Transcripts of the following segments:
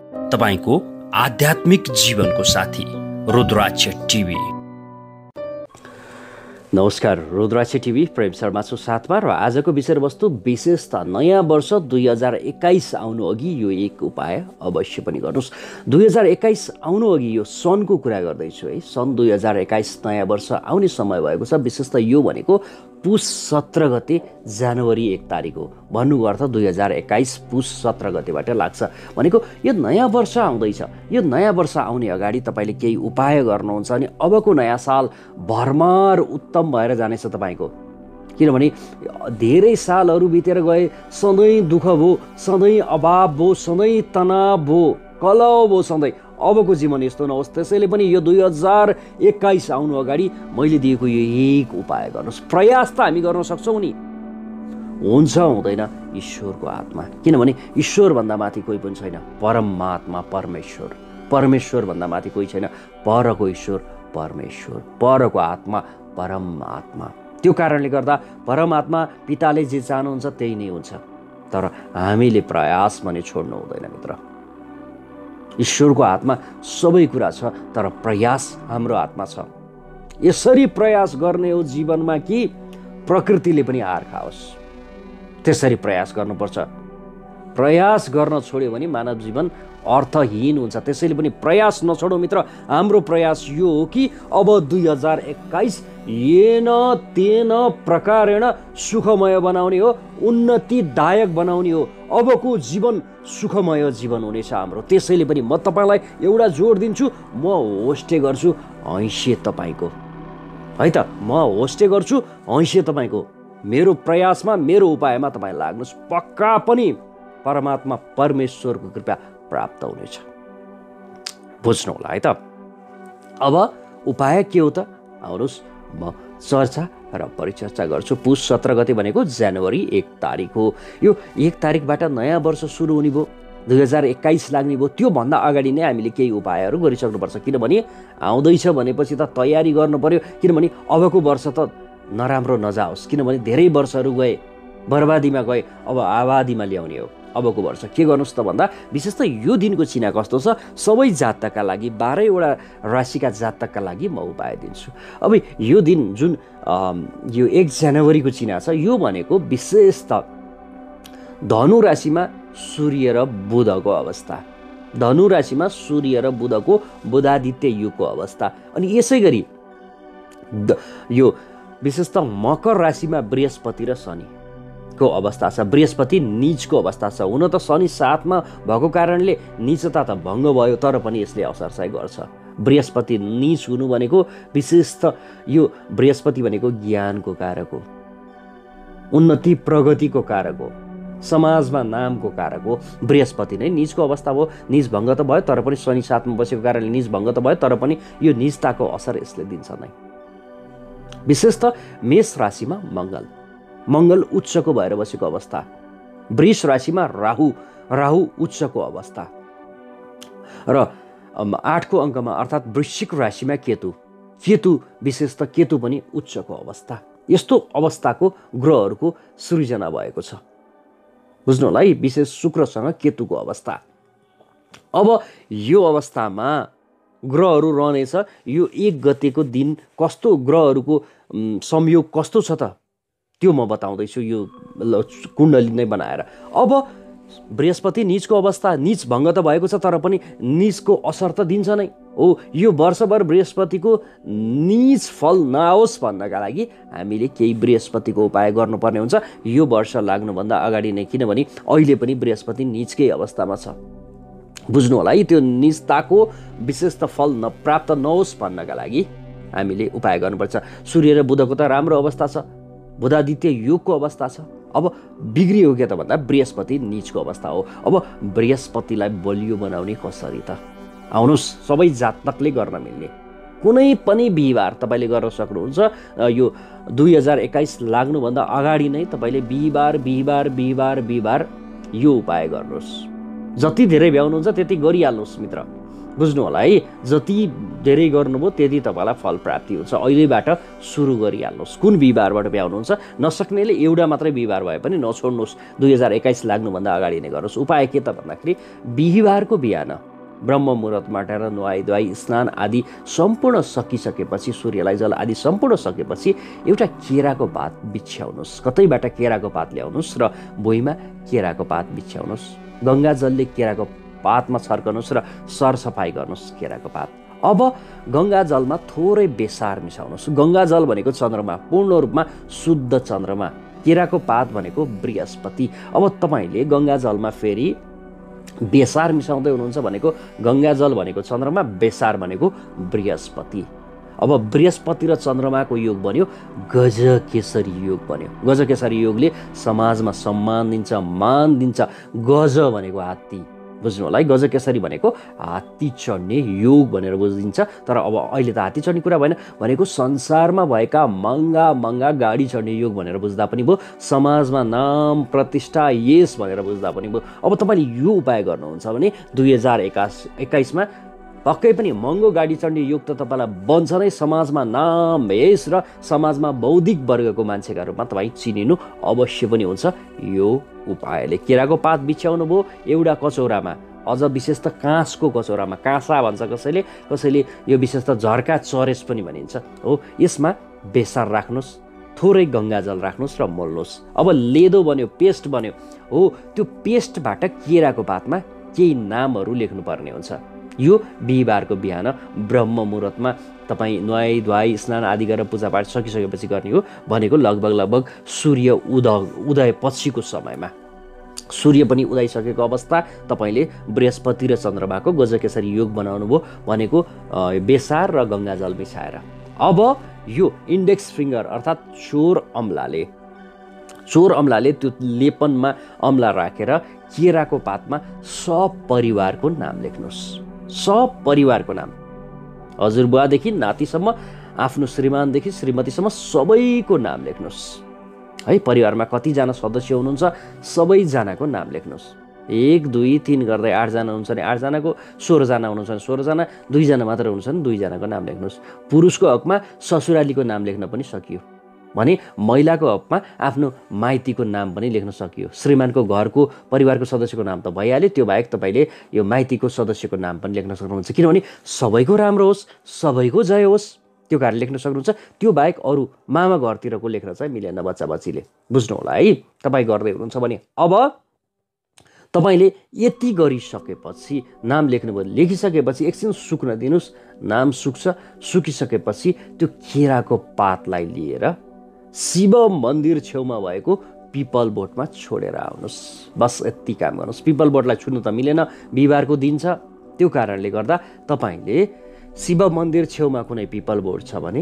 तपाईको आध्यात्मिक जीवनको साथी रुद्राक्ष टिभी। नमस्कार, रुद्राक्ष टिभी प्रेम शर्माको साथमा र आजको विषयवस्तु विशेषता नयाँ वर्ष 2021 आउनु अघि यो एक उपाय अवश्य पनि गर्नुहोस्। 2021 आउनु अघि यो सनको कुरा गर्दैछु है। सन् 2021 नयाँ वर्ष आउने समय भएको छ। विशेष त यो भनेको पुष 17 गते जनवरी 1 तारिक हो। भन्नुको अर्थ 2021 पुष 17 गतेबाट लाग्छ भनेको यो नयाँ वर्ष आउँदैछ। यो नयाँ वर्ष आउने अगाडि तपाईँले केही उपाय गर्नुहुन्छ अनि अबको नयाँ साल भरमार उत्तम भएर जानेछ तपाईँको। किनभने धेरै सालहरू बितेर गए, सधैँ दुःख भयो, सधैँ अभाव भयो, सधैँ तनाव भयो, कलह भयो सधैँ। अबको जीवन यस्तो नहोस्। त्यसैले पनि यो 2021 आउनु अगाडि मैले दिएको यो एक उपाय गर्नुहोस्। प्रयास त हामी गर्न सक्छौँ नि, हुन्छ हुँदैन ईश्वरको हातमा। किनभने ईश्वरभन्दा माथि कोही पनि छैन, परमात्मा परमेश्वर। परमेश्वरभन्दा माथि कोही छैन, परको ईश्वर परमेश्वर, परको आत्मा परमात्मा। त्यो कारणले गर्दा परमात्मा पिताले जे चाहनुहुन्छ त्यही नै हुन्छ। तर हामीले प्रयास भने छोड्नु हुँदैन मित्र। ईश्वरको हातमा सबै कुरा छ, तर प्रयास हाम्रो हातमा छ। यसरी प्रयास गर्ने हो जीवनमा कि प्रकृतिले पनि हार खाओस्, त्यसरी प्रयास गर्नुपर्छ। प्रयास गर्न छोड्यो भने मानव जीवन अर्थहीन हुन्छ। त्यसैले पनि प्रयास नछोडौँ मित्र। हाम्रो प्रयास यो हो कि अब 2021 येन तेन प्रकारेण सुखमय बनाउने हो, उन्नतिदायक बनाउने हो। अबको जीवन सुखमय जीवन हुनेछ हाम्रो। त्यसैले पनि म तपाईँलाई एउटा जोड दिन्छु, म होस्टे गर्छु हैसियत तपाईँको है त। म होस्टे गर्छु हैसियत तपाईँको। मेरो प्रयासमा, मेरो उपायमा तपाईँ लाग्नुहोस्, पक्का पनि परमात्मा परमेश्वरको कृपा प्राप्त हुनेछ। बुझ्नु होला है त। अब उपाय के हो त? आउनुहोस् म चर्चा र परिचर्चा गर्छु। पुष 17 गते भनेको जनवरी 1 तारिक हो। यो 1 तारिकबाट नयाँ वर्ष सुरु हुने भयो, 2021 लाग्ने भयो। त्योभन्दा अगाडि नै हामीले केही उपायहरू गरिसक्नुपर्छ। किनभने आउँदैछ भनेपछि त तयारी गर्नु पर्यो। किनभने अबको वर्ष त नराम्रो नजाओस्। किनभने धेरै वर्षहरू गए, बर्बादीमा गए, अब आबादीमा ल्याउने हो अबको वर्ष। के गर्नुहोस् त भन्दा विशेष त यो दिनको चिना कस्तो छ, सबै जातकका लागि 12वटा राशिका जातकका लागि म उपाय दिन्छु। अब यो दिन जुन यो 1 जनवरीको चिना छ, यो भनेको विशेष त धनु राशिमा सूर्य र बुधको अवस्था, धनु राशिमा सूर्य र बुधको बुधादित्य युगको अवस्था। अनि यसै गरी यो विशेष त मकर राशिमा बृहस्पति र शनि को अवस्था छ। बृहस्पति नीचको अवस्था छ। हुन त शनि 7 मा भएको कारणले नीचता त भङ्ग भयो, तर पनि यसले असर चाहिँ गर्छ। बृहस्पति नीच हुनु भनेको विशेष त यो बृहस्पति भनेको ज्ञानको कारक हो, उन्नति प्रगतिको कारक हो, समाजमा नामको कारक हो। बृहस्पति नै नीचको अवस्था हो। नीच भङ्ग त भयो, तर पनि शनि 7 मा बसेको कारणले नीच भङ्ग त भयो, तर पनि यो नीचताको असर यसले दिन्छ नै। विशेष त मेष राशिमा मङ्गल उच्चको भएर बसेको अवस्था, वृष राशिमा राहु उच्चको अवस्था र 8को अङ्कमा अर्थात् वृश्चिक राशिमा केतु विशेष त केतु पनि उच्चको अवस्था। यस्तो अवस्थाको ग्रहहरूको सृजना भएको छ। बुझ्नु होला है, विशेष शुक्रसँग केतुको अवस्था। अब यो अवस्थामा ग्रहहरू रहनेछ। यो 1 गतेको दिन कस्तो ग्रहहरूको संयोग कस्तो छ त त्यो म बताउँदैछु यो कुण्डली नै बनाएर। अब बृहस्पति नीचको अवस्था, नीच भङ्ग त भएको छ, तर पनि नीचको असर त दिन्छ नै हो। यो वर्षभर बृहस्पतिको नीच फल नआओस् भन्नका लागि हामीले केही बृहस्पतिको उपाय गर्नुपर्ने हुन्छ यो वर्ष लाग्नुभन्दा अगाडि नै। किनभने अहिले पनि बृहस्पति नीचकै अवस्थामा छ। बुझ्नु होला है, त्यो नीचताको विशेष त फल प्राप्त नहोस् भन्नका लागि हामीले उपाय गर्नुपर्छ। सूर्य र बुधको त राम्रो अवस्था छ, बुधादित्य योगको अवस्था छ। अब बिग्रियो के त भन्दा बृहस्पति नीचको अवस्था हो। अब बृहस्पतिलाई बलियो बनाउने कसरी त? आउनुहोस्, सबै जातकले गर्न मिल्ने कुनै पनि बिहिबार तपाईँले गर्न सक्नुहुन्छ। यो 2021 लाग्नुभन्दा अगाडि नै तपाईँले बिहिबार यो उपाय गर्नुहोस्। जति धेरै भ्याउनुहुन्छ त्यति गरिहाल्नुहोस् मित्र। बुझ्नु होला है। जति धेरै गर्नुभयो त्यति तपाईँलाई फल प्राप्ति हुन्छ। अहिलेबाट सुरु गरिहाल्नुहोस्। कुन बिहिबारबाट भ्याउनुहुन्छ? नसक्नेले एउटा मात्रै बिहिबार भए पनि नछोड्नुहोस्। 2021 लाग्नुभन्दा अगाडि नै गर्नुहोस्। उपाय के त भन्दाखेरि बिहिबारको बिहान ब्रह्म मुहुर्तमा उठेर नुहाई धुवाई स्नान आदि सम्पूर्ण सकिसकेपछि, सूर्यलाई जल आदि सम्पूर्ण सकेपछि एउटा केराको पात बिछ्याउनुहोस्। कतैबाट केराको पात ल्याउनुहोस् र भुइँमा केराको पात बिछ्याउनुहोस्। गङ्गा जलले केराको पातमा छर्कनुहोस् र सरसफाइ गर्नुहोस् केराको पात। अब गङ्गा जलमा थोरै बेसार मिसाउनुहोस्। गङ्गा जल भनेको चन्द्रमा, पूर्ण रूपमा शुद्ध चन्द्रमा। केराको पात भनेको बृहस्पति। अब तपाईँले गङ्गा जलमा फेरि बेसार मिसाउँदै हुनुहुन्छ भनेको गङ्गा जल भनेको चन्द्रमा, बेसार भनेको बृहस्पति। अब बृहस्पति र चन्द्रमाको योग बन्यो गजकेसरी योग बन्यो। गजकेसरी योगले समाजमा सम्मान दिन्छ, मान दिन्छ। गज भनेको हात्ती, बुझ्नु होला है। गजकेसरी भनेको हात्ती चढ्ने योग भनेर बुझिन्छ। तर अब अहिले त हात्ती चढ्ने कुरा भएन, भनेको संसारमा भएका महँगा महँगा गाडी चढ्ने योग भनेर बुझ्दा पनि भयो। समाजमा नाम प्रतिष्ठा यस भनेर बुझ्दा पनि भयो। अब तपाईँले यो उपाय गर्नुहुन्छ भने 2021मा पक्कै पनि महँगो गाडी चढ्ने योग त तपाईँलाई बन्छ नै। समाजमा नाम यस र समाजमा बौद्धिक वर्गको मान्छेका रूपमा तपाईँ चिनिनु अवश्य पनि हुन्छ यो उपायले। केराको पात बिछ्याउनु भयो एउटा कचौरामा, अझ विशेष त काँसको कचौरामा, काँसा भन्छ कसैले, कसैले यो विशेष त झर्का चरेस पनि भनिन्छ हो। यसमा बेसार राख्नुहोस्, थोरै गङ्गाजल राख्नुहोस् र मोल्नुहोस्। अब लेदो बन्यो, पेस्ट बन्यो हो। त्यो पेस्टबाट केराको पातमा केही नामहरू लेख्नुपर्ने हुन्छ। यो बिहिबारको बिहान ब्रह्म मुहुर्तमा तपाईँ नुहाई धुवाई स्नान आदि गरेर पूजापाठ सकिसकेपछि गर्ने हो। भनेको लगभग सूर्य उदय पछिको समयमा, सूर्य पनि उदाइसकेको अवस्था तपाईँले बृहस्पति र चन्द्रमाको गजकेसरी योग बनाउनु भयो भनेको बेसार र गङ्गाजल मिसाएर। अब यो इन्डेक्स फिङ्गर अर्थात् चोर अम्लाले त्यो लेपनमा अम्ला राखेर केराको पातमा सपरिवारको नाम लेख्नुहोस्। सपरिवारको नाम, हजुरबुवादेखि नातिसम्म, आफ्नो श्रीमानदेखि श्रीमतीसम्म सबैको नाम लेख्नुहोस् है। परिवारमा कतिजना सदस्य हुनुहुन्छ सबैजनाको नाम लेख्नुहोस्। 1 2 3 गर्दै 8 जना हुनुहुन्छ भने 8 जनाको, 16 जना हुनुहुन्छ भने 16 जना, 2 जना मात्र हुनुहुन्छ भने 2 जनाको नाम लेख्नुहोस्। पुरुषको हकमा ससुरालीको नाम लेख्न पनि सकियो भने महिलाको हकमा आफ्नो माइतीको नाम पनि लेख्न सकियो। श्रीमानको घरको परिवारको सदस्यको नाम त भइहाल्यो, त्यो बाहेक तपाईँले यो माइतीको सदस्यको नाम पनि लेख्न सक्नुहुन्छ। किनभने सबैको राम्रो होस्, सबैको जय होस्, त्यो कारणले लेख्न सक्नुहुन्छ। त्यो बाहेक अरू मामा घरतिरको लेख्न चाहिँ मिलेन बच्चा बच्चीले, बुझ्नु होला है। तपाईँ गर्दै हुनुहुन्छ भने अब तपाईँले यति गरिसकेपछि नाम लेख्नुभयो, लेखिसकेपछि एकछिन सुक्न दिनुहोस्। नाम सुक्छ, सुकिसकेपछि त्यो केराको पातलाई लिएर शिव मन्दिर छेउमा भएको पिपल बोटमा छोडेर आउनुहोस्। बस यति काम गर्नुहोस्। पिपल बोटलाई छुन्नु त मिलेन, बिहिबारको दिन छ, त्यो कारणले गर्दा तपाईँले शिव मन्दिर छेउमा कुनै पिपल बोट छ भने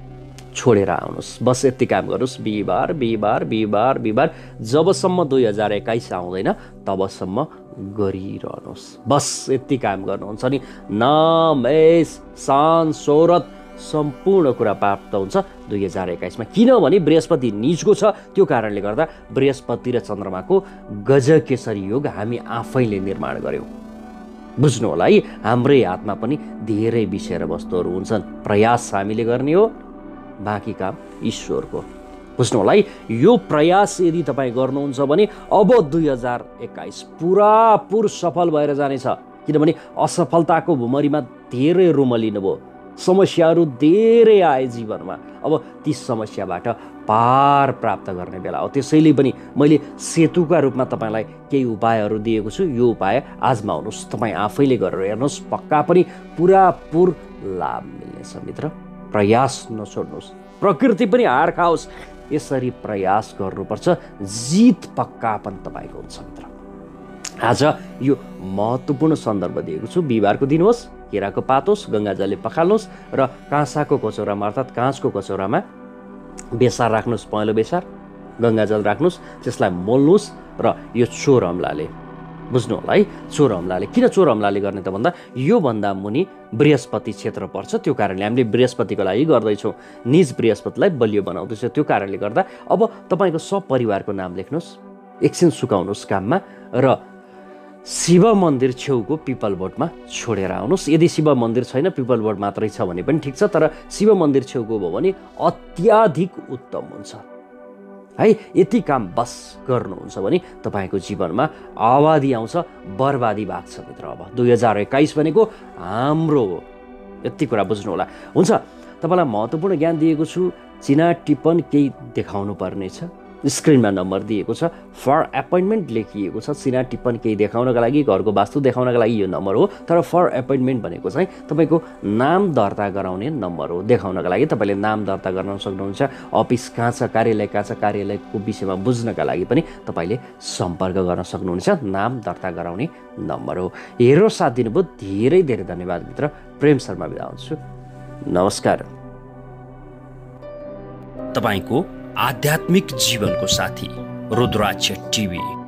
छोडेर आउनुहोस्। बस यति काम गर्नुहोस्। बिहिबार बिहिबार बिहिबार बिहिबार जबसम्म 2021 आउँदैन तबसम्म गरिरहनुहोस्। बस यति काम गर्नुहुन्छ नि नाम यस शान शोहरत सम्पूर्ण कुरा प्राप्त हुन्छ 2021मा। किनभने बृहस्पति निजको छ, त्यो कारणले गर्दा बृहस्पति र चन्द्रमाको गजकेसरी योग हामी आफैले निर्माण गर्यौँ, बुझ्नु होला है। हाम्रै हातमा पनि धेरै विषय र वस्तुहरू हुन्छन्। प्रयास हामीले गर्ने हो, बाँकी काम ईश्वरको, बुझ्नु होला है। यो प्रयास यदि तपाईँ गर्नुहुन्छ भने अब 2021 पुरापुर सफल भएर जानेछ। किनभने असफलताको भुमरीमा धेरै रुमलिनुभयो, समस्याहरू धेरै आए जीवनमा। अब ती समस्याबाट पार प्राप्त गर्ने बेला हो। त्यसैले पनि मैले सेतुका रूपमा तपाईँलाई केही उपायहरू दिएको छु। यो उपाय आजमाउनुहोस्, तपाईँ आफैले गरेर हेर्नुहोस्, पक्का पनि पुरापुर लाभ मिल्नेछ मित्र। प्रयास नछोड्नुहोस्, प्रकृति पनि हार खाओस्, यसरी प्रयास गर्नुपर्छ। जित पक्का पनि तपाईँको हुन्छ मित्र। आज यो महत्त्वपूर्ण सन्दर्भ दिएको छु। बिहिबारको दिन होस्, केराको पात होस्, गङ्गाजलले पखाल्नुहोस् र काँसाको कचौरामा अर्थात् काँचको कचौरामा बेसार राख्नुहोस्, पहेँलो बेसार, गङ्गाजल राख्नुहोस्, त्यसलाई मोल्नुहोस् र यो चोर अम्लाले, बुझ्नु होला है। चोर अम्लाले, किन चोर अम्लाले गर्ने त भन्दा योभन्दा मुनि बृहस्पति क्षेत्र पर्छ, त्यो कारणले हामीले बृहस्पतिको लागि गर्दैछौँ। निज बृहस्पतिलाई बलियो बनाउँदैछ, त्यो कारणले गर्दा अब तपाईँको सपरिवारको नाम लेख्नुहोस्, एकछिन सुकाउनुहोस् काममा र शिव मन्दिर छेउको पिपल बोटमा छोडेर आउनुहोस्। यदि शिव मन्दिर छैन, पिपल बोट मात्रै छ भने पनि ठिक छ, तर शिव मन्दिर छेउको भयो भने अत्याधिक उत्तम हुन्छ है। यति काम बस गर्नुहुन्छ भने तपाईँको जीवनमा आबादी आउँछ, बर्बादी भाग्छ मित्र। अब 2021 भनेको हाम्रो हो, यति कुरा बुझ्नु होला। हुन्छ, तपाईँलाई महत्त्वपूर्ण ज्ञान दिएको छु। चिना टिप्पण केही देखाउनु पर्नेछ, स्क्रिनमा नम्बर दिएको छ, फर एपोइन्टमेन्ट लेखिएको छ। चिना टिप्पण केही देखाउनका लागि, घरको वास्तु देखाउनका लागि यो नम्बर हो, तर फर एपोइन्टमेन्ट भनेको चाहिँ तपाईँको नाम दर्ता गराउने नम्बर हो। देखाउनका लागि तपाईँले नाम दर्ता गर्न सक्नुहुन्छ। अफिस कहाँ छ, कार्यालय कहाँ छ, कार्यालयको विषयमा बुझ्नका लागि पनि तपाईँले सम्पर्क गर्न सक्नुहुन्छ। नाम दर्ता गराउने नम्बर हो। हेरेर साथ दिनुभयो, धेरै धेरै धन्यवाद मित्र। प्रेम शर्मा बिदा हुन्छु, नमस्कार। तपाईको आध्यात्मिक जीवनको साथी रुद्राक्ष टिभी।